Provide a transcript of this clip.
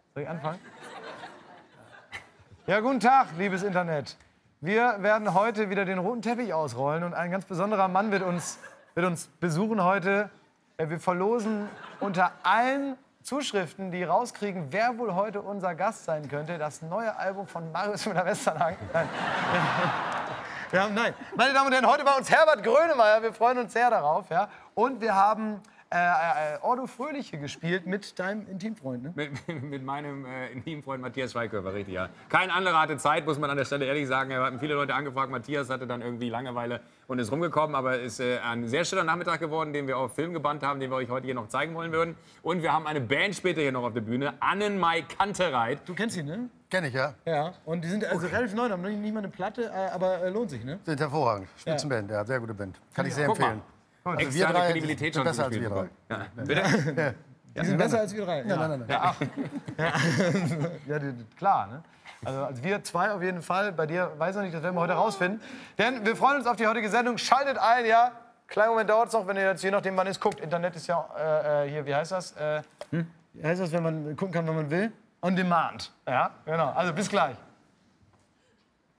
Soll ich anfangen? Ja, guten Tag, liebes Internet. Wir werden heute wieder den roten Teppich ausrollen und ein ganz besonderer Mann wird uns besuchen heute. Wir verlosen unter allen Zuschriften, die rauskriegen, wer wohl heute unser Gast sein könnte, das neue Album von Marius Müller-Westernhagen. Nein. Meine Damen und Herren, heute bei uns Herbert Grönemeyer. Wir freuen uns sehr darauf. Ja? Und wir haben Ordo Fröhliche gespielt mit deinem Intimfreund, ne? Mit meinem Intimfreund Matthias Schweighöfer, richtig, ja. Kein anderer hatte Zeit, muss man an der Stelle ehrlich sagen. Wir hatten viele Leute angefragt. Matthias hatte dann irgendwie Langeweile und ist rumgekommen. Aber es ist ein sehr schöner Nachmittag geworden, den wir auf Film gebannt haben, den wir euch heute hier noch zeigen wollen würden. Und wir haben eine Band später hier noch auf der Bühne, Annenmai Kantereit. Du kennst ihn, ne? Kenn ich, ja. Ja, und die sind also relativ neu, haben nicht mal eine Platte, aber lohnt sich, ne? Sind hervorragend. Spitzenband, ja, sehr gute Band. Kann ich sehr empfehlen. Also extra wir drei Kredibilität schon besser als wir gespielt drei. Ja. Bitte? Die sind besser als wir drei. Nein. Ja, klar, ne? Also als wir zwei auf jeden Fall. Bei dir weiß ich noch nicht, das werden wir heute rausfinden. Denn wir freuen uns auf die heutige Sendung. Schaltet ein, ja. Kleinen Moment dauert es noch, wenn ihr jetzt je nachdem, wann es guckt. Internet ist ja hier, wie heißt das? Wie heißt das, wenn man gucken kann, wenn man will? On demand. Ja, genau. Also bis gleich.